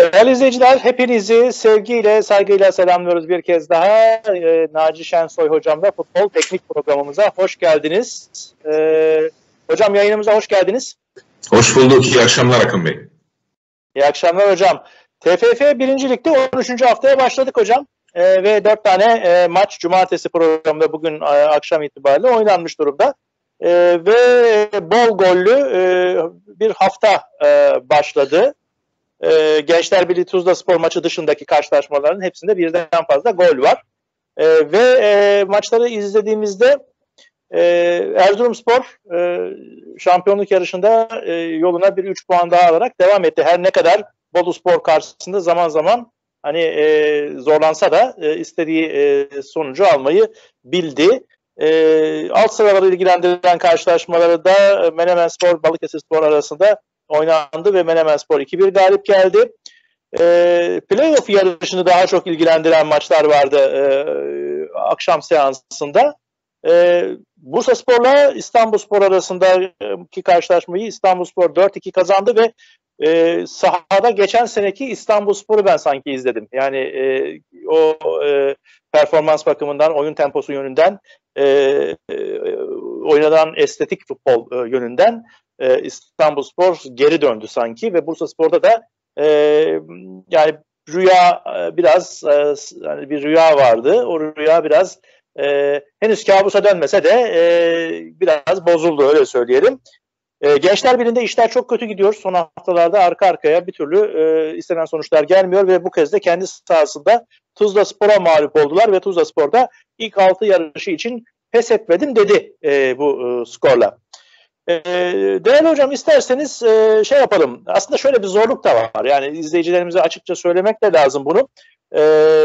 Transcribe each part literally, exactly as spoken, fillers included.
Değerli izleyiciler, hepinizi sevgiyle, saygıyla selamlıyoruz bir kez daha. Ee, Naci Şensoy hocamla futbol teknik programımıza hoş geldiniz. Ee, hocam yayınımıza hoş geldiniz. Hoş bulduk. İyi akşamlar Akın Bey. İyi akşamlar hocam. T F F birinci Lig'de on üçüncü haftaya başladık hocam. Ee, ve dört tane e, maç cumartesi programında bugün e, akşam itibariyle oynanmış durumda. E, ve bol gollü e, bir hafta e, başladı. E, Gençler Birliği Tuzlaspor maçı dışındaki karşılaşmaların hepsinde birden fazla gol var. E, ve e, maçları izlediğimizde e, Erzurumspor e, şampiyonluk yarışında e, yoluna bir üç puan daha alarak devam etti. Her ne kadar Boluspor karşısında zaman zaman hani e, zorlansa da e, istediği e, sonucu almayı bildi. E, alt sıraları ilgilendiren karşılaşmaları da Menemenspor, Balıkesirspor arasında oynandı ve Menemenspor iki bir galip geldi. E, playoff yarışını daha çok ilgilendiren maçlar vardı e, akşam seansında. E, Bursaspor'la İstanbulspor arasındaki karşılaşmayı İstanbulspor dört iki kazandı ve e, sahada geçen seneki İstanbulspor'u ben sanki izledim. Yani e, o e, performans bakımından, oyun temposu yönünden, e, e, oynanan estetik futbol e, yönünden e, İstanbulspor geri döndü sanki ve Bursaspor'da da e, yani rüya biraz e, yani bir rüya vardı. O rüya biraz e, henüz kabusa dönmese de e, biraz bozuldu, öyle söyleyelim. E, Gençler Birliği'nde işler çok kötü gidiyor. Son haftalarda arka arkaya bir türlü e, istenen sonuçlar gelmiyor ve bu kez de kendi sahasında Tuzlaspor'a mağlup oldular ve Tuzlaspor'da ilk altı yarışı için pes etmedim dedi e, bu e, skorla. E, değerli hocam, isterseniz e, şey yapalım. Aslında şöyle bir zorluk da var. Yani izleyicilerimize açıkça söylemek de lazım bunu. E,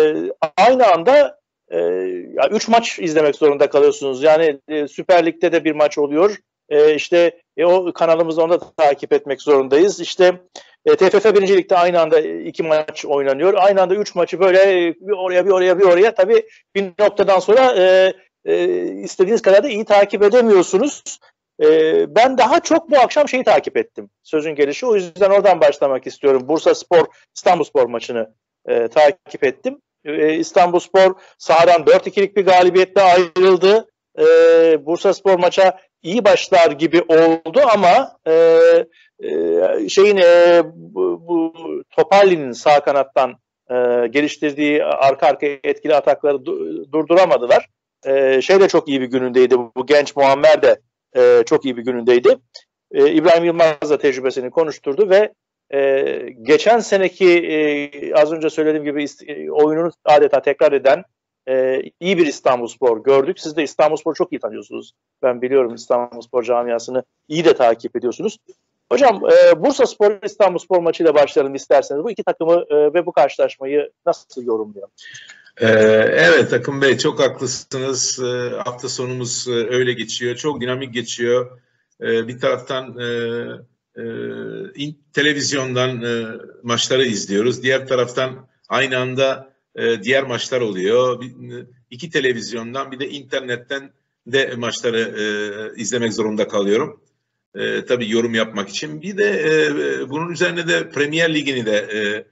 aynı anda e, ya üç maç izlemek zorunda kalıyorsunuz. Yani e, Süper Lig'de de bir maç oluyor. E, işte e, o kanalımızda onu da takip etmek zorundayız. İşte e, T F F birinci Lig'de aynı anda iki maç oynanıyor. Aynı anda üç maçı böyle bir oraya bir oraya bir oraya. Tabii bir noktadan sonra e, e, istediğiniz kadar da iyi takip edemiyorsunuz. E, ben daha çok bu akşam şeyi takip ettim. Sözün gelişi. O yüzden oradan başlamak istiyorum. Bursaspor İstanbulspor maçını e, takip ettim. E, İstanbulspor sahadan dört ikilik bir galibiyetle ayrıldı. E, Bursaspor maça iyi başlar gibi oldu ama e, e, şeyin e, bu, bu Topalli'nin sağ kanattan e, geliştirdiği arka arkaya etkili atakları du- durduramadılar. E, şey de çok iyi bir günündeydi. Bu genç Muammer de e, çok iyi bir günündeydi. E, İbrahim Yılmaz da tecrübesini konuşturdu ve e, geçen seneki e, az önce söylediğim gibi e, oyununu adeta tekrar eden Ee, iyi bir İstanbulspor gördük. Siz de İstanbulspor'u çok iyi tanıyorsunuz. Ben biliyorum, İstanbulspor camiasını iyi de takip ediyorsunuz. Hocam e, Bursaspor İstanbulspor maçıyla başlayalım isterseniz. Bu iki takımı e, ve bu karşılaşmayı nasıl yorumlayalım? Ee, evet Akın Bey, çok haklısınız. Ee, hafta sonumuz e, öyle geçiyor. Çok dinamik geçiyor. Ee, bir taraftan e, e, in, televizyondan e, maçları izliyoruz. Diğer taraftan aynı anda diğer maçlar oluyor. İki televizyondan bir de internetten de maçları e, izlemek zorunda kalıyorum. E, tabii yorum yapmak için. Bir de e, bunun üzerine de Premier Ligi'ni de e, e,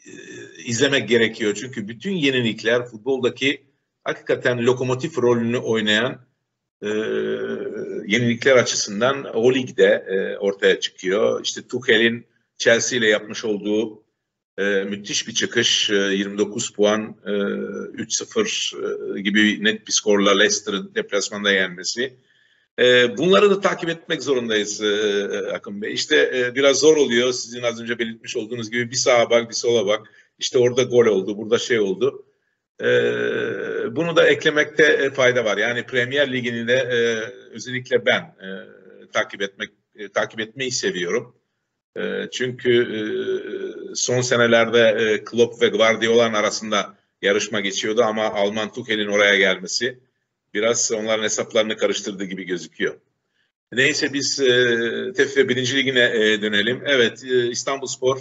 izlemek gerekiyor. Çünkü bütün yenilikler futboldaki hakikaten lokomotif rolünü oynayan e, yenilikler açısından o ligde e, ortaya çıkıyor. İşte Tuchel'in Chelsea ile yapmış olduğu E, müthiş bir çıkış, e, yirmi dokuz puan, e, üç sıfır e, gibi net bir skorla Leicester'ın deplasmanda yenmesi. E, bunları da takip etmek zorundayız e, Akın Bey. İşte e, biraz zor oluyor, sizin az önce belirtmiş olduğunuz gibi bir sağa bak, bir sola bak. İşte orada gol oldu, burada şey oldu. E, bunu da eklemekte fayda var. Yani Premier Ligi'ni de e, özellikle ben e, takip etmek, e, takip etmeyi seviyorum. Çünkü son senelerde Klopp ve Guardiola'nın arasında yarışma geçiyordu ama Alman Tuchel'in oraya gelmesi biraz onların hesaplarını karıştırdığı gibi gözüküyor. Neyse biz T F F birinci Ligi'ne dönelim. Evet, İstanbulspor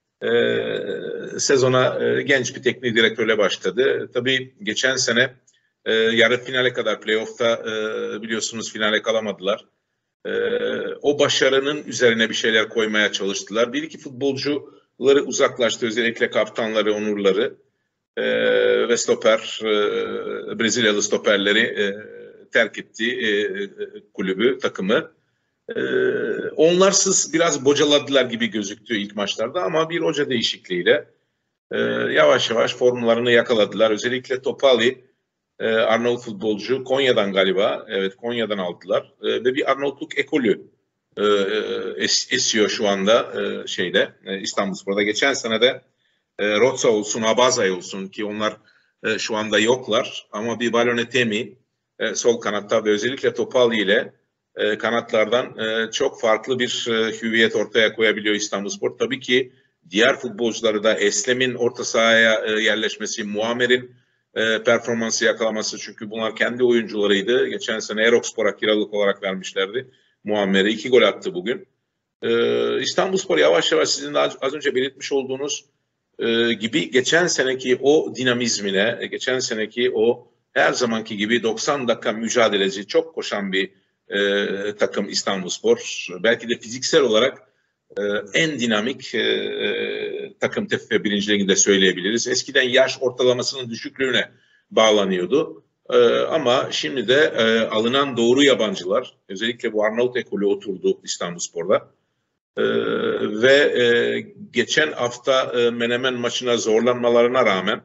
sezona genç bir teknik direktörle başladı. Tabii geçen sene yarı finale kadar playoff'ta biliyorsunuz finale kalamadılar. Ee, o başarının üzerine bir şeyler koymaya çalıştılar. Bir iki futbolcu oyuncuları uzaklaştı. Özellikle kaptanları, onurları e, ve stoper, e, Brezilyalı stoperleri e, terk etti e, kulübü, takımı. E, onlarsız biraz bocaladılar gibi gözüktü ilk maçlarda ama bir hoca değişikliğiyle e, yavaş yavaş formlarını yakaladılar. Özellikle Topali, e, Arnavut futbolcu, Konya'dan galiba, evet Konya'dan aldılar e, ve bir Arnavutluk ekolü e, es, esiyor şu anda e, şeyde e, İstanbulspor'da. Geçen sene de e, Rotsa olsun, Abazay olsun ki onlar e, şu anda yoklar ama bir Balonetemi e, sol kanatta ve özellikle Topali ile e, kanatlardan e, çok farklı bir e, hüviyet ortaya koyabiliyor İstanbulspor. Tabii ki diğer futbolcuları da Eslem'in orta sahaya e, yerleşmesi, Muammer'in e, performansı yakalaması, çünkü bunlar kendi oyuncularıydı. Geçen sene Erokspor'a kiralık olarak vermişlerdi. Muammer'e iki gol attı bugün. E, İstanbulspor yavaş yavaş sizin de az, az önce belirtmiş olduğunuz e, gibi geçen seneki o dinamizmine, geçen seneki o her zamanki gibi doksan dakika mücadeleci, çok koşan bir e, takım İstanbulspor. Belki de fiziksel olarak e, en dinamik e, takım T F F birinci Ligi'nde söyleyebiliriz. Eskiden yaş ortalamasının düşüklüğüne bağlanıyordu. E, ama şimdi de e, alınan doğru yabancılar, özellikle bu Arnavut ekolü oturdu İstanbulspor'da. E, ve e, geçen hafta e, Menemen maçına zorlanmalarına rağmen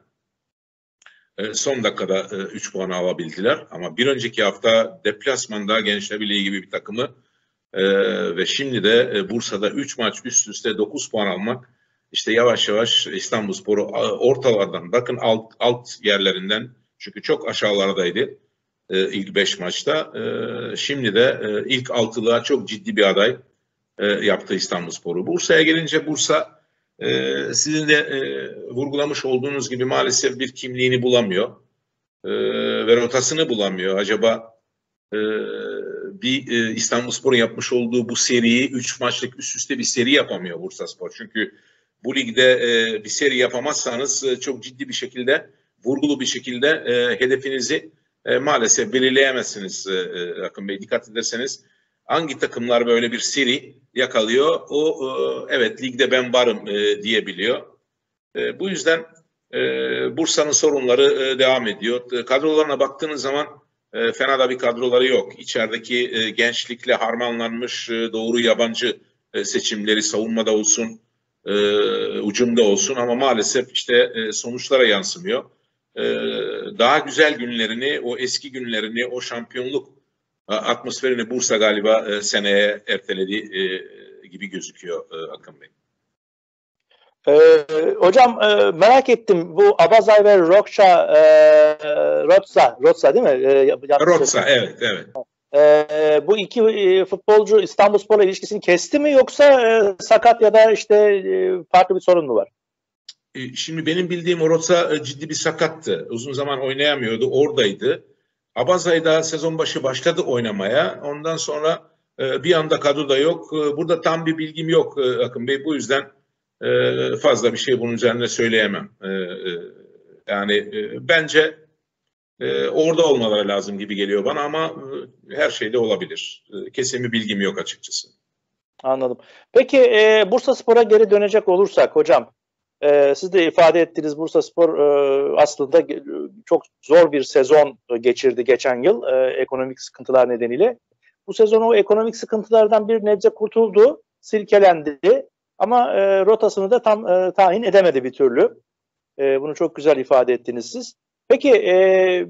e, son dakikada üç puan alabildiler. Ama bir önceki hafta deplasmanda Gençler Birliği gibi bir takımı e, ve şimdi de e, Bursa'da üç maç üst üste dokuz puan almak, işte yavaş yavaş İstanbulspor'u ortalardan, bakın alt, alt yerlerinden, çünkü çok aşağılardaydı e, ilk beş maçta. E, şimdi de e, ilk altılığa çok ciddi bir aday e, yaptı İstanbulspor'u. Bursa'ya gelince, Bursa e, sizin de e, vurgulamış olduğunuz gibi maalesef bir kimliğini bulamıyor e, ve rotasını bulamıyor. Acaba e, bir e, İstanbulspor'un yapmış olduğu bu seriyi, üç maçlık üst üste bir seri yapamıyor Bursaspor. Çünkü bu ligde e, bir seri yapamazsanız e, çok ciddi bir şekilde, vurgulu bir şekilde e, hedefinizi e, maalesef belirleyemezsiniz e, e, Akın Bey. Dikkat ederseniz hangi takımlar böyle bir seri yakalıyor? O e, evet ligde ben varım e, diyebiliyor. E, bu yüzden e, Bursa'nın sorunları e, devam ediyor. E, kadrolarına baktığınız zaman e, fena da bir kadroları yok. İçerideki e, gençlikle harmanlanmış e, doğru yabancı e, seçimleri, savunmada olsun, e, ucumda olsun, ama maalesef işte e, sonuçlara yansımıyor. E, daha güzel günlerini, o eski günlerini, o şampiyonluk atmosferini Bursa galiba e, seneye erteledi e, gibi gözüküyor e, Akın Bey. Ee, hocam e, merak ettim, bu Abazay ve Rokça e, Rotsa, Rotsa değil mi? E, Rotsa, evet, evet. E, bu iki e, futbolcu İstanbulspor'la ilişkisini kesti mi, yoksa e, sakat ya da işte e, farklı bir sorun mu var? E, şimdi benim bildiğim o Rotsa e, ciddi bir sakattı. Uzun zaman oynayamıyordu, oradaydı. Abazay da sezon başı başladı oynamaya. Ondan sonra e, bir anda kadroda yok. E, burada tam bir bilgim yok e, Akın Bey. Bu yüzden e, fazla bir şey bunun üzerine söyleyemem. E, e, yani e, bence e, orada olmaları lazım gibi geliyor bana, ama e, her şey de olabilir. E, kesin bir bilgim yok açıkçası. Anladım. Peki e, Bursaspor'a geri dönecek olursak hocam, e, siz de ifade ettiniz, Bursaspor e, aslında çok zor bir sezon geçirdi geçen yıl e, ekonomik sıkıntılar nedeniyle. Bu sezon o ekonomik sıkıntılardan bir nebze kurtuldu, silkelendi ama e, rotasını da tam e, tayin edemedi bir türlü. E, bunu çok güzel ifade ettiniz siz. Peki e, e,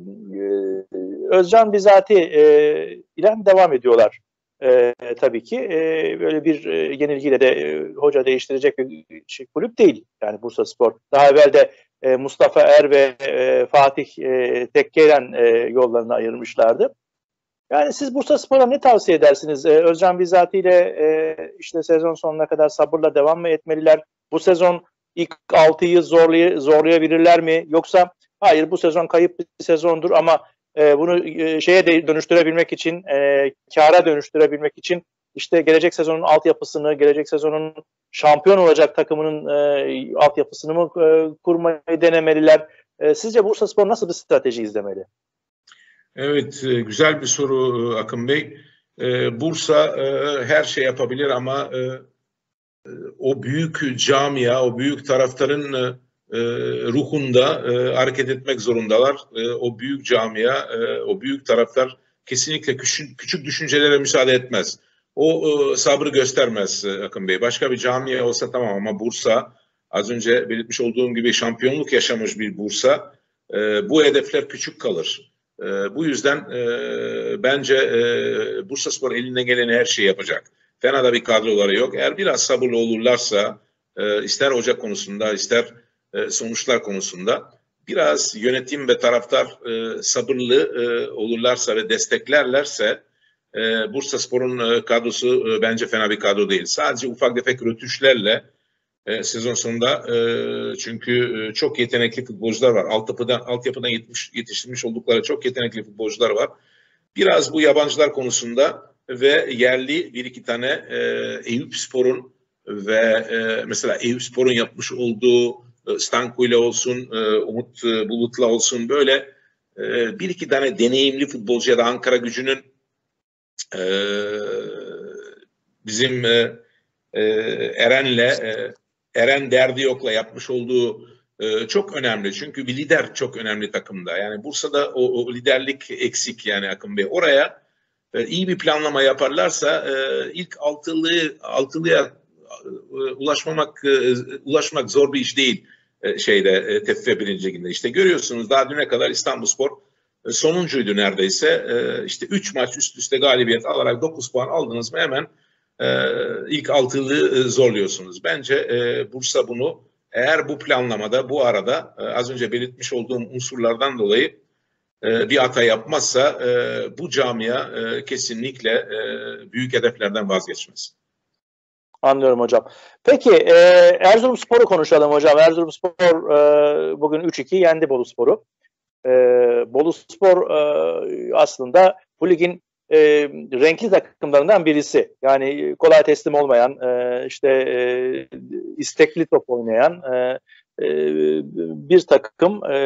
Özcan Bizati e, ile devam ediyorlar. E, tabii ki e, böyle bir e, yenilgiyle de e, hoca değiştirecek bir şey, kulüp değil yani Bursaspor. Daha evvel de e, Mustafa Er ve e, Fatih e, Tekke'yle e, yollarını ayırmışlardı. Yani siz Bursaspor'a ne tavsiye edersiniz? E, Özcan Bizati ile e, işte sezon sonuna kadar sabırla devam mı etmeliler? Bu sezon ilk altıyı zorlay zorlayabilirler mi? Yoksa hayır, bu sezon kayıp bir sezondur ama e, bunu e, şeye de dönüştürebilmek için, e, kâra dönüştürebilmek için işte gelecek sezonun altyapısını, gelecek sezonun şampiyon olacak takımının e, altyapısını mı e, kurmayı denemeliler? E, sizce Bursaspor nasıl bir strateji izlemeli? Evet, güzel bir soru Akın Bey. Bursa her şey yapabilir ama o büyük camia, o büyük taraftarın e, ruhunda e, hareket etmek zorundalar. E, o büyük camia, e, o büyük taraftar kesinlikle küçük, küçük düşüncelere müsaade etmez. O e, sabrı göstermez e, Akın Bey. Başka bir camia olsa tamam ama Bursa, az önce belirtmiş olduğum gibi şampiyonluk yaşamış bir Bursa. E, bu hedefler küçük kalır. E, bu yüzden e, bence e, Bursaspor elinden gelen her şeyi yapacak. Fena da bir kadroları yok. Eğer biraz sabırlı olurlarsa, e, ister Ocak konusunda, ister e, sonuçlar konusunda biraz yönetim ve taraftar e, sabırlı e, olurlarsa ve desteklerlerse e, Bursaspor'un e, kadrosu e, bence fena bir kadro değil. Sadece ufak tefek rötuşlarla e, sezon sonunda e, çünkü e, çok yetenekli futbolcular var. Altyapıdan, altyapıdan yetmiş, yetiştirmiş oldukları çok yetenekli futbolcular var. Biraz bu yabancılar konusunda ve yerli bir iki tane e, Eyüpspor'un ve e, mesela Eyüpspor'un yapmış olduğu e, Stanko ile olsun, e, Umut e, Bulut'la olsun böyle e, bir iki tane deneyimli futbolcu ya da Ankara Gücü'nün e, bizim e, e, Eren'le e, Eren derdi yokla yapmış olduğu e, çok önemli. Çünkü bir lider çok önemli takımda. Yani Bursa'da o, o liderlik eksik yani Akın Bey. Oraya e, iyi bir planlama yaparlarsa e, ilk altılığı altılıya e, ulaşmamak e, ulaşmak zor bir iş değil e, şeyde e, T F F birinci Ligi'nde. İşte görüyorsunuz daha düne kadar İstanbulspor e, sonuncuydu neredeyse. E, işte üç maç üst üste galibiyet alarak dokuz puan aldınız mı hemen e, ilk altılığı e, zorluyorsunuz. Bence e, Bursa bunu eğer bu planlamada bu arada e, az önce belirtmiş olduğum unsurlardan dolayı e, bir hata yapmazsa e, bu camia e, kesinlikle e, büyük hedeflerden vazgeçmez. Anlıyorum hocam. Peki e, Erzurumspor'u konuşalım hocam. Erzurumspor e, bugün üç iki yendi Boluspor'u. E, Boluspor e, aslında bu ligin e, renkli takımlarından birisi. Yani kolay teslim olmayan, e, işte e, istekli top oynayan e, e, bir takım e,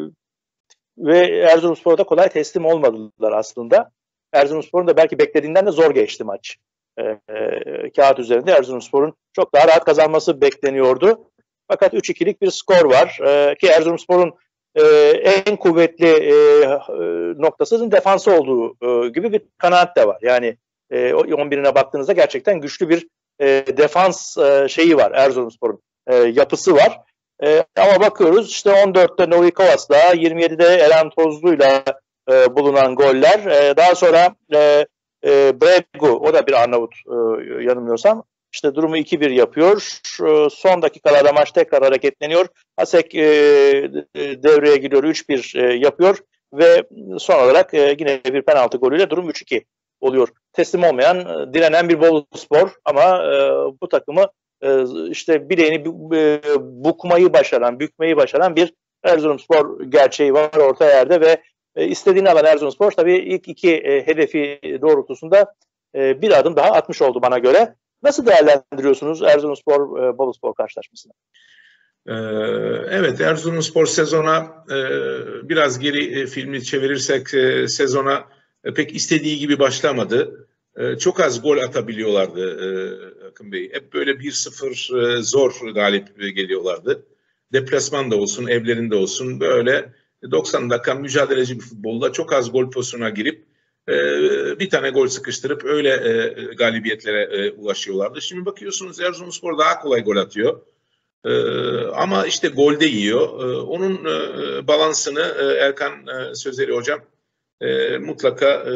ve Erzurumspor'da kolay teslim olmadılar aslında. Erzurumspor'un da belki beklediğinden de zor geçti maç. E, e, kağıt üzerinde Erzurumspor'un çok daha rahat kazanması bekleniyordu. Fakat üç ikilik bir skor var. E, ki Erzurumspor'un e, en kuvvetli e, noktasının defansı olduğu e, gibi bir kanaat de var. Yani e, on birine baktığınızda gerçekten güçlü bir e, defans e, şeyi var. Erzurumspor'un e, yapısı var. E, ama bakıyoruz işte on dörtte Novi Kovas'la, yirmi yedide Eren Tozlu'yla e, bulunan goller. E, daha sonra e, e, Bregu, o da bir Arnavut e, yanılmıyorsam, işte durumu iki bir yapıyor. E, son dakikalarda maç tekrar hareketleniyor. Hasek e, devreye giriyor, üç bir e, yapıyor ve son olarak e, yine bir penaltı golüyle durum üç iki oluyor. Teslim olmayan, e, direnen bir Boluspor ama e, bu takımı e, işte bileğini e, bukmayı başaran, bükmeyi başaran bir Erzurumspor gerçeği var orta yerde ve e, istediğini alan Erzurumspor tabii ilk iki e, hedefi doğrultusunda e, bir adım daha atmış oldu bana göre. Nasıl değerlendiriyorsunuz Erzurumspor e, Boluspor karşılaşmasını? Ee, evet, Erzurumspor sezona e, biraz geri e, filmi çevirirsek e, sezona e, pek istediği gibi başlamadı. E, çok az gol atabiliyorlardı e, Akın Bey. Hep böyle bir sıfır e, zor galip geliyorlardı. Deplasmanda olsun, evlerinde olsun böyle doksan dakika mücadeleci bir futbolda çok az gol pozisyonuna girip e, bir tane gol sıkıştırıp öyle e, galibiyetlere e, ulaşıyorlardı. Şimdi bakıyorsunuz Erzurumspor daha kolay gol atıyor. Ee, ama işte golde yiyor. Ee, onun e, balansını e, Erkan e, Sözleri hocam e, mutlaka e,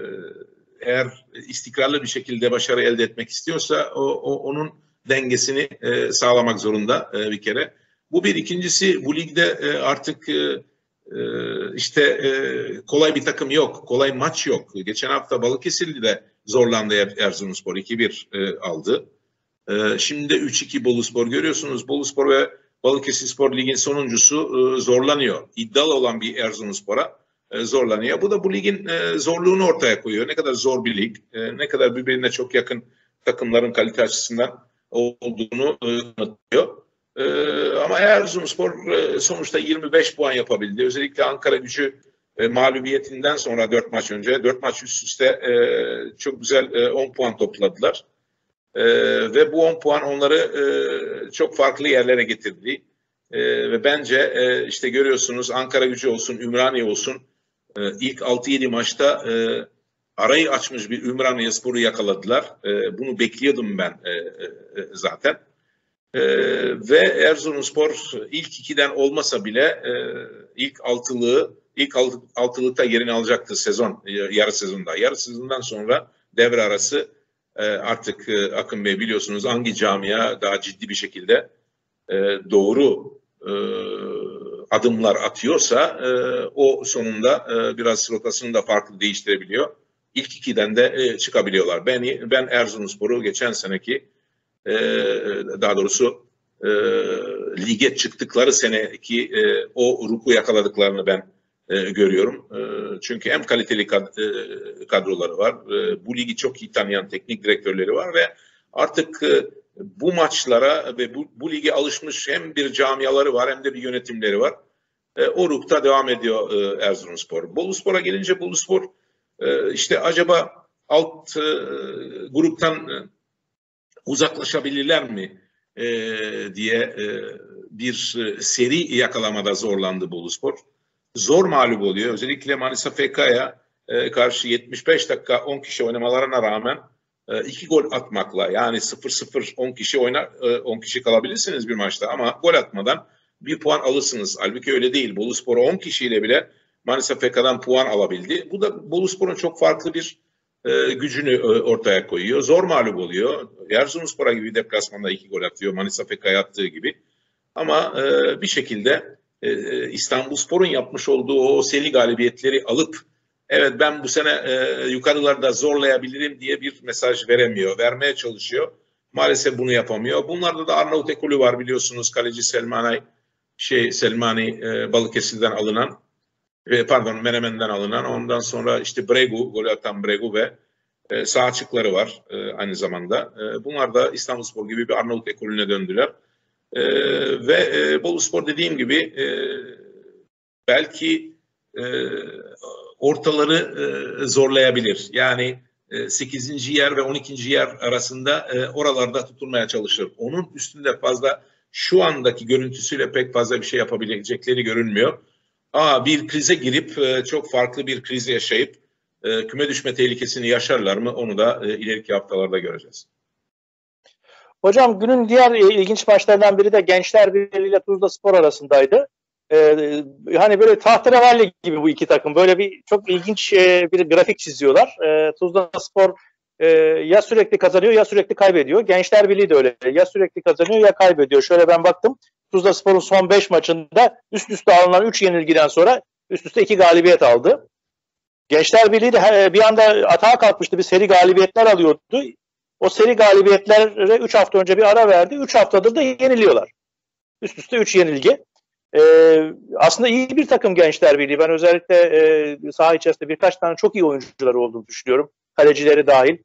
eğer istikrarlı bir şekilde başarı elde etmek istiyorsa o, o onun dengesini e, sağlamak zorunda e, bir kere. Bu bir. İkincisi bu ligde e, artık e, e, işte e, kolay bir takım yok. Kolay maç yok. Geçen hafta Balıkesirli'de zorlandı Erzurumspor. iki bir e, aldı. Şimdi de üç iki Boluspor görüyorsunuz. Boluspor ve Balıkesirspor ligin sonuncusu zorlanıyor. İddialı olan bir Erzurumspor'a zorlanıyor. Bu da bu ligin zorluğunu ortaya koyuyor. Ne kadar zor bir lig, ne kadar birbirine çok yakın takımların kalite açısından olduğunu anlatıyor. Ama Erzurumspor sonuçta yirmi beş puan yapabildi. Özellikle Ankara Gücü mağlubiyetinden sonra dört maç önce, dört maç üst üste çok güzel on puan topladılar. E, ve bu on puan onları e, çok farklı yerlere getirdi. E, ve bence e, işte görüyorsunuz Ankaragücü olsun, Ümraniye olsun e, ilk altı yedi maçta e, arayı açmış bir Ümraniyespor'u yakaladılar. E, bunu bekliyordum ben e, e, zaten. E, ve Erzurumspor ilk ikiden olmasa bile e, ilk altılığı, ilk alt, altılıkta yerini alacaktı sezon, yarı sezonda. Yarı sezondan sonra devre arası e, artık e, Akın Bey biliyorsunuz hangi camia daha ciddi bir şekilde e, doğru e, adımlar atıyorsa e, o sonunda e, biraz rotasını da farklı değiştirebiliyor. İlk ikiden de e, çıkabiliyorlar. Ben ben Erzurumspor'u geçen seneki e, daha doğrusu e, lige çıktıkları seneki e, o ruhu yakaladıklarını ben e, görüyorum. E, çünkü hem kaliteli kad, e, kadroları var. E, bu ligi çok iyi tanıyan teknik direktörleri var ve artık e, bu maçlara ve bu, bu lige alışmış hem bir camiaları var hem de bir yönetimleri var. E, o ruhta devam ediyor e, Erzurumspor. Boluspor'a gelince Boluspor e, işte acaba alt e, gruptan e, uzaklaşabilirler mi e, diye e, bir e, seri yakalamada zorlandı Boluspor. Zor mağlup oluyor. Özellikle Manisa F K'ya e, karşı yetmiş beş dakika on kişi oynamalarına rağmen e, iki gol atmakla yani sıfır sıfır on kişi oynar e, on kişi kalabilirsiniz bir maçta ama gol atmadan bir puan alırsınız. Halbuki öyle değil. Boluspor on kişiyle bile Manisa F K'dan puan alabildi. Bu da Boluspor'un çok farklı bir e, gücünü e, ortaya koyuyor. Zor mağlup oluyor. Erzurumspor'a gibi deplasmanda iki gol atıyor. Manisa F K'ya attığı gibi. Ama e, bir şekilde e, İstanbulspor'un yapmış olduğu o seri galibiyetleri alıp evet ben bu sene e, yukarılarda zorlayabilirim diye bir mesaj veremiyor. Vermeye çalışıyor. Maalesef bunu yapamıyor. Bunlarda da Arnavut ekolü var biliyorsunuz. Kaleci Selmani şey Selmani e, Balıkesir'den alınan e, pardon Menemen'den alınan ondan sonra işte Bregu, gol atan Bregu ve e, sağ açıkları var e, aynı zamanda. E, bunlar da İstanbulspor gibi bir Arnavut ekolüne döndüler. E, ve e, Boluspor dediğim gibi e, belki e, ortaları e, zorlayabilir. Yani e, sekizinci yer ve on ikinci yer arasında e, oralarda tutulmaya çalışır. Onun üstünde fazla şu andaki görüntüsüyle pek fazla bir şey yapabilecekleri görünmüyor. Aa, bir krize girip e, çok farklı bir kriz yaşayıp e, küme düşme tehlikesini yaşarlar mı? Onu da e, ileriki haftalarda göreceğiz. Hocam günün diğer e, ilginç maçlarından biri de Gençler Birliği ile Tuzlaspor arasındaydı. Ee, hani böyle tahterevalli gibi bu iki takım. Böyle bir çok ilginç e, bir grafik çiziyorlar. Ee, Tuzlaspor e, ya sürekli kazanıyor ya sürekli kaybediyor. Gençler Birliği de öyle. Ya sürekli kazanıyor ya kaybediyor. Şöyle ben baktım. Tuzlaspor'un son beş maçında üst üste alınan üç yenilgiden sonra üst üste iki galibiyet aldı. Gençler Birliği de bir anda atağa kalkmıştı. Bir seri galibiyetler alıyordu. O seri galibiyetlere üç hafta önce bir ara verdi. üç haftadır da yeniliyorlar. Üst üste üç yenilgi. Ee, aslında iyi bir takım Gençler Birliği. Ben özellikle e, saha içerisinde birkaç tane çok iyi oyuncuları olduğunu düşünüyorum. Kalecileri dahil.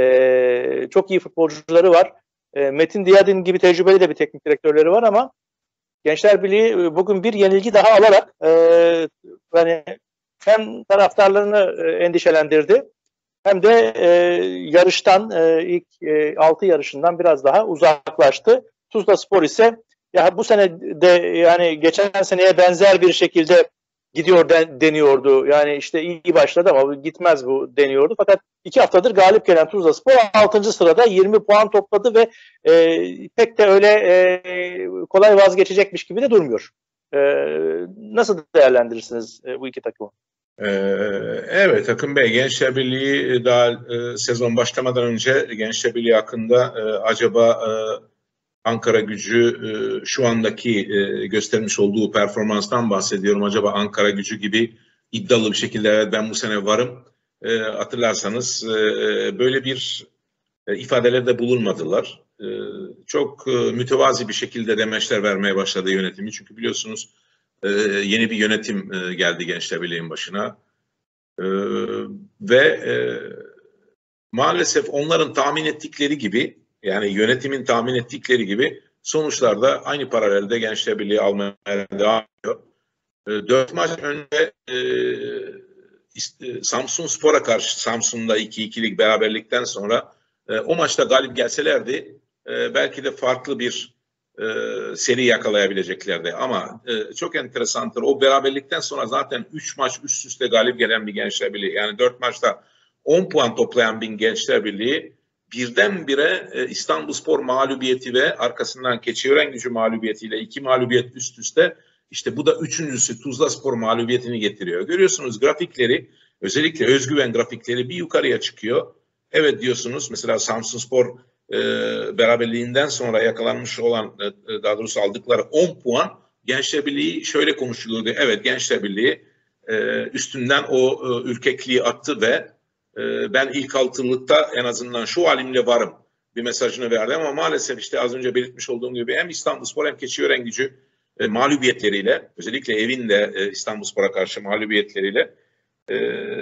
E, çok iyi futbolcuları var. E, Metin Diyadin gibi tecrübeli de bir teknik direktörleri var ama Gençler Birliği bugün bir yenilgi daha alarak e, yani hem taraftarlarını e, endişelendirdi hem de e, yarıştan e, ilk e, altı yarışından biraz daha uzaklaştı. Tuzlaspor ise ya bu sene de yani geçen seneye benzer bir şekilde gidiyor den, deniyordu. Yani işte iyi başladı ama gitmez bu deniyordu. Fakat iki haftadır galip gelen Tuzlaspor altıncı sırada yirmi puan topladı ve e, pek de öyle e, kolay vazgeçecekmiş gibi de durmuyor. E, nasıl değerlendirirsiniz e, bu iki takımı? Ee, evet Akın Bey, Gençler Birliği daha e, sezon başlamadan önce Gençler Birliği hakkında e, acaba e, Ankaragücü e, şu andaki e, göstermiş olduğu performanstan bahsediyorum. Acaba Ankaragücü gibi iddialı bir şekilde evet, ben bu sene varım. E, hatırlarsanız e, böyle bir e, ifadelerde bulunmadılar. E, çok e, mütevazi bir şekilde demeçler vermeye başladı yönetimi. Çünkü biliyorsunuz e, yeni bir yönetim e, geldi Gençler Birliği'nin başına. E, ve e, maalesef onların tahmin ettikleri gibi, yani yönetimin tahmin ettikleri gibi sonuçlarda aynı paralelde Gençler Birliği almaya devam ediyor. E, dört maç önce e, Samsunspor'a karşı Samsun'da iki ikilik beraberlikten sonra e, o maçta galip gelselerdi e, belki de farklı bir e, seri yakalayabileceklerdi. Ama e, çok enteresandır. O beraberlikten sonra zaten üç maç üst üste galip gelen bir Gençler Birliği. Yani dört maçta on puan toplayan bir Gençler Birliği birdenbire e, İstanbulspor mağlubiyeti ve arkasından Keçiörengyücü mağlubiyetiyle iki mağlubiyet üst üste, işte bu da üçüncüsü Tuzlaspor mağlubiyetini getiriyor. Görüyorsunuz grafikleri, özellikle özgüven grafikleri bir yukarıya çıkıyor. Evet diyorsunuz, mesela Samsunspor e, beraberliğinden sonra yakalanmış olan, e, daha doğrusu aldıkları on puan, Gençler Birliği şöyle konuşuluyordu. Evet, Gençler Birliği e, üstünden o e, ürkekliği attı ve e, ben ilk altılıkta en azından şu halimle varım bir mesajını verdi. Ama maalesef işte az önce belirtmiş olduğum gibi hem İstanbulspor hem Keçiörengyücü e, mağlubiyetleriyle, özellikle evinde e, İstanbulspor'a karşı mağlubiyetleriyle e,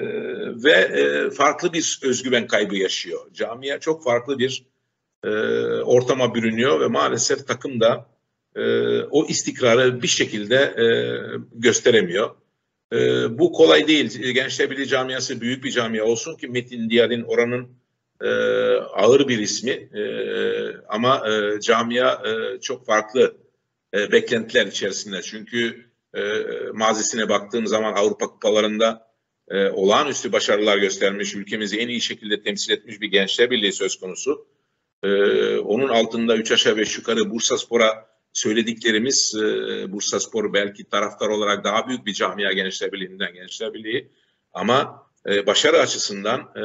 ve e, farklı bir özgüven kaybı yaşıyor. Camia çok farklı bir e, ortama bürünüyor ve maalesef takım da e, o istikrarı bir şekilde e, gösteremiyor. E, bu kolay değil. Gençler Birliği camiası büyük bir camia olsun ki Metin Diyar'ın oranın e, ağır bir ismi e, ama e, camia e, çok farklı e, beklentiler içerisinde. Çünkü e, mazisine baktığım zaman Avrupa kupalarında e, olağanüstü başarılar göstermiş, ülkemizi en iyi şekilde temsil etmiş bir Gençler Birliği söz konusu. E, onun altında üç aşağı beş yukarı Bursaspor'a söylediklerimiz, e, Bursaspor belki taraftar olarak daha büyük bir camia Gençler Birliği'nden Gençler Birliği, ama e, başarı açısından e,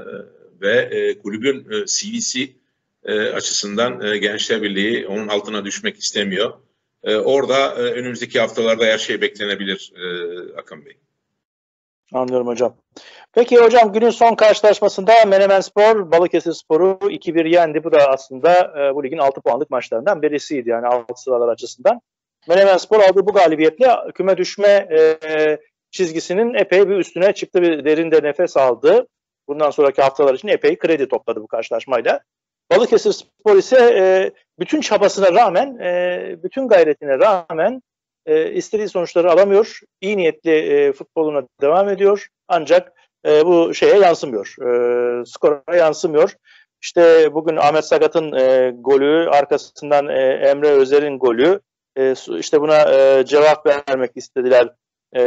ve e, kulübün e, C V'si e, açısından e, Gençler Birliği onun altına düşmek istemiyor. E, orada e, önümüzdeki haftalarda her şey beklenebilir e, Akın Bey. Anlıyorum hocam. Peki hocam, günün son karşılaşmasında Menemenspor Balıkesirspor'u iki bir yendi. Bu da aslında e, bu ligin altı puanlık maçlarından birisiydi. Yani altı sıralar açısından. Menemenspor aldığı bu galibiyetle küme düşme e, çizgisinin epey bir üstüne çıktı. Bir derin de nefes aldı. Bundan sonraki haftalar için epey kredi topladı bu karşılaşmayla. Balıkesirspor ise e, bütün çabasına rağmen, e, bütün gayretine rağmen e, istediği sonuçları alamıyor. İyi niyetli e, futboluna devam ediyor. Ancak e, bu şeye yansımıyor. E, skora yansımıyor. İşte bugün Ahmet Sakat'ın e, golü, arkasından e, Emre Özer'in golü. E, işte buna e, cevap vermek istediler e,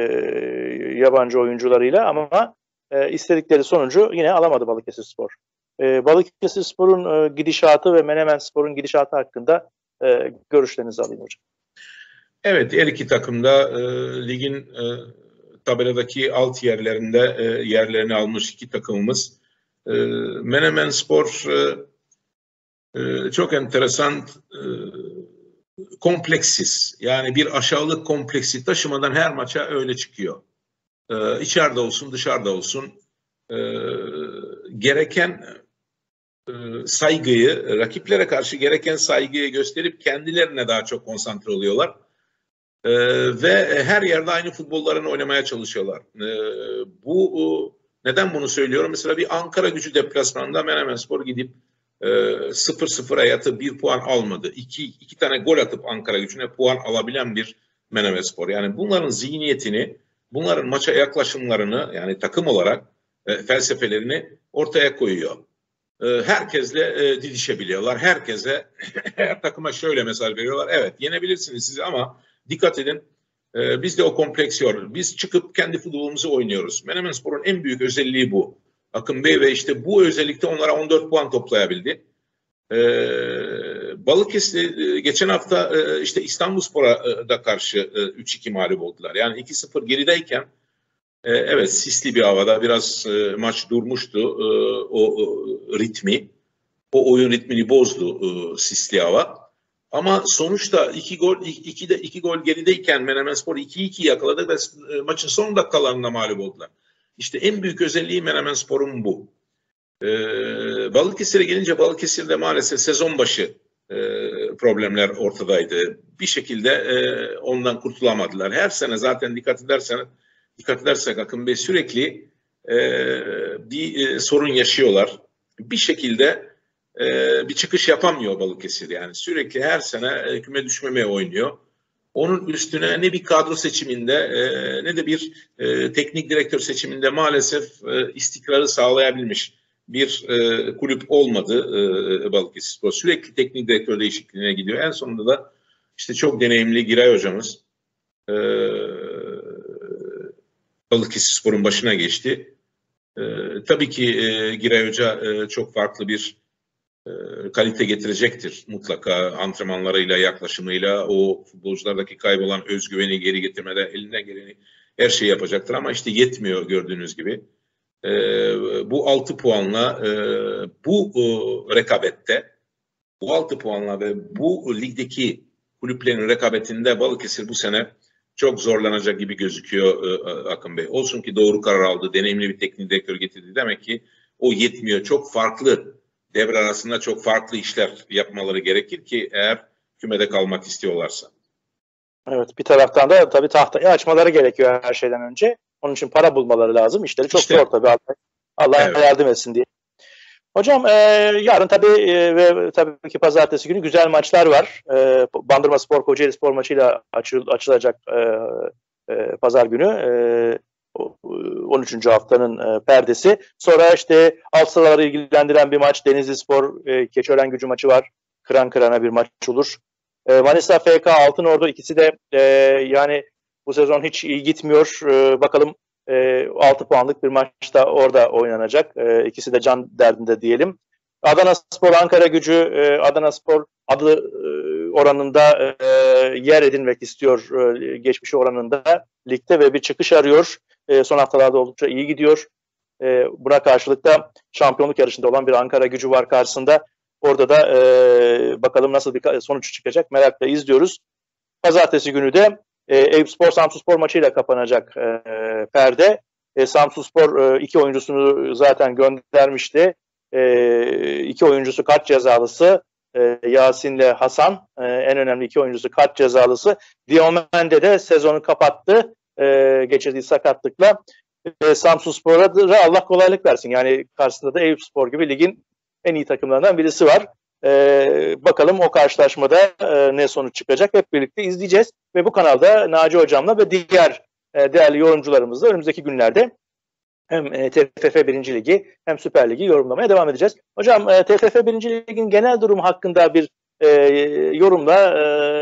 yabancı oyuncularıyla, ama e, istedikleri sonucu yine alamadı Balıkesirspor. E, Balıkesirspor'un e, gidişatı ve Menemenspor'un gidişatı hakkında e, görüşlerinizi alayım hocam. Evet, her iki takım da e, ligin e, tabeladaki alt yerlerinde e, yerlerini almış iki takımımız. E, Menemenspor e, e, çok enteresan, e, kompleksiz. Yani bir aşağılık kompleksi taşımadan her maça öyle çıkıyor. E, içeride olsun, dışarıda olsun e, gereken e, saygıyı, rakiplere karşı gereken saygıyı gösterip kendilerine daha çok konsantre oluyorlar. Ee, ve her yerde aynı futbollarını oynamaya çalışıyorlar. Ee, bu neden bunu söylüyorum? Mesela bir Ankaragücü deplasmanında Menemenspor gidip sıfır sıfıra yatıp bir puan almadı. İki, iki tane gol atıp Ankaragücü'ne puan alabilen bir Menemenspor. Yani bunların zihniyetini, bunların maça yaklaşımlarını, yani takım olarak e, felsefelerini ortaya koyuyor. E, herkesle e, didişebiliyorlar. Herkese, her takıma şöyle mesaj veriyorlar. Evet, yenebilirsiniz sizi ama dikkat edin, e, bizde o kompleks yok. Biz çıkıp kendi futbolumuzu oynuyoruz. Menemenspor'un en büyük özelliği bu. Akın Bey ve işte bu özellikle onlara on dört puan toplayabildi. E, Balıkesir e, geçen hafta e, işte İstanbulspor'a e, da karşı e, üç iki mağlup oldular. Yani iki sıfır gerideyken e, evet, sisli bir havada biraz e, maç durmuştu. E, o, o ritmi, o oyun ritmini bozdu e, sisli hava. Ama sonuçta iki gol iki de iki gol gerideyken Menemenspor iki iki yakaladı ve maçın son dakikalarında mağlup oldular. İşte en büyük özelliği Menemenspor'un bu. Ee, Balıkesir'e gelince Balıkesir'de maalesef sezon başı e, problemler ortadaydı. Bir şekilde e, ondan kurtulamadılar. Her sene zaten dikkat edersen dikkat edersek Akın Bey sürekli e, bir e, sorun yaşıyorlar. Bir şekilde Ee, bir çıkış yapamıyor Balıkesir, yani sürekli her sene e, küme düşmemeye oynuyor. Onun üstüne ne bir kadro seçiminde e, ne de bir e, teknik direktör seçiminde maalesef e, istikrarı sağlayabilmiş. bir e, kulüp olmadı e, Balıkesirspor. Sürekli teknik direktör değişikliğine gidiyor. En sonunda da işte çok deneyimli Giray hocamız e, Balıkesirspor'un başına geçti. E, tabii ki e, Giray Hoca e, çok farklı bir e, kalite getirecektir. Mutlaka antrenmanlarıyla, yaklaşımıyla, o futbolculardaki kaybolan özgüveni geri getirmede elinden geleni her şeyi yapacaktır. Ama işte yetmiyor gördüğünüz gibi. E, bu altı puanla e, bu e, rekabette, bu altı puanla ve bu ligdeki kulüplerin rekabetinde Balıkesir bu sene çok zorlanacak gibi gözüküyor e, Akın Bey. Olsun ki doğru karar aldı, deneyimli bir teknik direktör getirdi. Demek ki o yetmiyor. Çok farklı, devre arasında çok farklı işler yapmaları gerekir ki eğer kümede kalmak istiyorlarsa. Evet, bir taraftan da tabii tahtayı açmaları gerekiyor her şeyden önce. Onun için para bulmaları lazım. İşleri çok İşte, zor tabii. Allah evet. yardım etsin diye. Hocam e, yarın tabii e, ve tabii ki pazartesi günü güzel maçlar var. E, Bandırmaspor Kocaelispor maçıyla açıl, açılacak e, e, pazar günü. E, on üçüncü haftanın e, perdesi. Sonra işte alt sıraları ilgilendiren bir maç. Denizlispor e, Keçiören Gücü maçı var. Kıran kırana bir maç olur. E, Manisa F K Altınordu ikisi de e, yani bu sezon hiç iyi gitmiyor. E, bakalım e, altı puanlık bir maçta orada oynanacak. E, ikisi de can derdinde diyelim. Adanaspor Ankara Gücü, e, Adanaspor adı e, oranında e, yer edinmek istiyor e, geçmişi oranında ligde ve bir çıkış arıyor. E, son haftalarda oldukça iyi gidiyor. E, buna karşılık da şampiyonluk yarışında olan bir Ankara Gücü var karşısında. Orada da e, bakalım nasıl bir sonuç çıkacak merakla izliyoruz. Pazartesi günü de e, Eyüpspor Samsunspor maçıyla kapanacak e, perde. E, Samsunspor e, iki oyuncusunu zaten göndermişti. E, iki oyuncusu kart cezalısı. E, Yasin'le Hasan e, en önemli iki oyuncusu kart cezalısı. Diomende de sezonu kapattı. E, geçirdiği sakatlıkla. E, Samsunspor'a da Allah kolaylık versin. Yani karşısında da Eyüpspor gibi ligin en iyi takımlarından birisi var. Ee, bakalım o karşılaşmada e, ne sonuç çıkacak hep birlikte izleyeceğiz. Ve bu kanalda Naci Hocam'la ve diğer e, değerli yorumcularımızla önümüzdeki günlerde hem e, T F F birinci Ligi hem Süper Ligi yorumlamaya devam edeceğiz. Hocam e, T F F birinci Lig'in genel durumu hakkında bir e, yorumla e,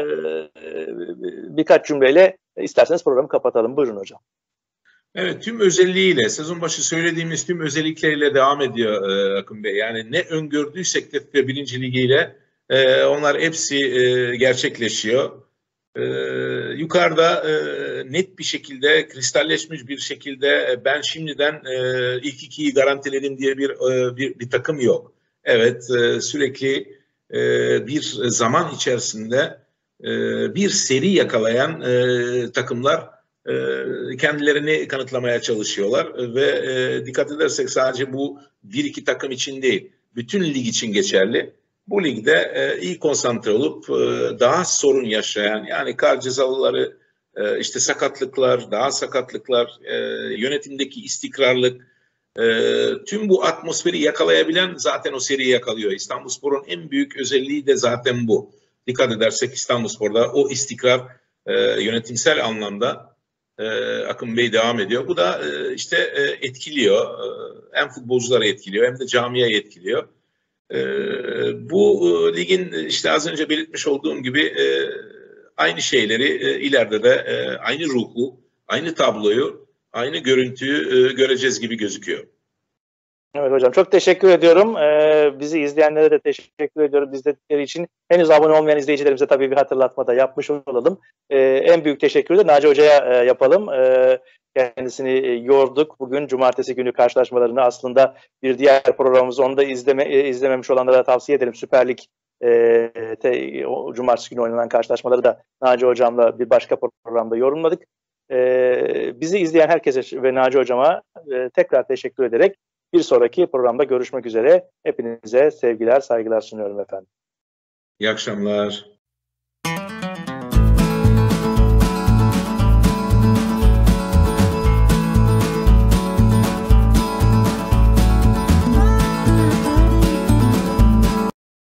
birkaç cümleyle isterseniz programı kapatalım. Buyurun hocam. Evet, tüm özelliğiyle, sezon başı söylediğimiz tüm özellikleriyle devam ediyor e, Akın Bey. Yani ne öngördüysek T F F birinci ligiyle e, onlar hepsi e, gerçekleşiyor. E, yukarıda e, net bir şekilde, kristalleşmiş bir şekilde e, ben şimdiden e, ilk ikiyi garantiledim diye bir, e, bir bir takım yok. Evet, e, sürekli e, bir zaman içerisinde e, bir seri yakalayan e, takımlar kendilerini kanıtlamaya çalışıyorlar ve e, dikkat edersek sadece bu bir iki takım için değil, bütün lig için geçerli. Bu ligde e, iyi konsantre olup e, daha sorun yaşayan, yani kar cezalıları, e, işte sakatlıklar, daha sakatlıklar, e, yönetimdeki istikrarlık, e, tüm bu atmosferi yakalayabilen zaten o seriyi yakalıyor. İstanbulspor'un en büyük özelliği de zaten bu. Dikkat edersek İstanbulspor'da o istikrar e, yönetimsel anlamda Ee, Akın Bey devam ediyor. Bu da e, işte e, etkiliyor. E, hem futbolcuları etkiliyor hem de camiayı etkiliyor. E, bu e, ligin işte az önce belirtmiş olduğum gibi e, aynı şeyleri e, ileride de e, aynı ruhu, aynı tabloyu, aynı görüntüyü e, göreceğiz gibi gözüküyor. Evet hocam, çok teşekkür ediyorum. Ee, bizi izleyenlere de teşekkür ediyorum izledikleri için. Henüz abone olmayan izleyicilerimize tabii bir hatırlatma da yapmış olalım. Ee, en büyük teşekkürü de Naci Hoca'ya e, yapalım. Ee, kendisini e, yorduk. Bugün cumartesi günü karşılaşmalarını aslında bir diğer programımız, onu da izleme, e, izlememiş olanlara tavsiye edelim. Süper Lig e, te, o, cumartesi günü oynanan karşılaşmaları da Naci Hocam'la bir başka programda yorumladık. Ee, bizi izleyen herkese ve Naci Hocam'a e, tekrar teşekkür ederek bir sonraki programda görüşmek üzere. Hepinize sevgiler, saygılar sunuyorum efendim. İyi akşamlar.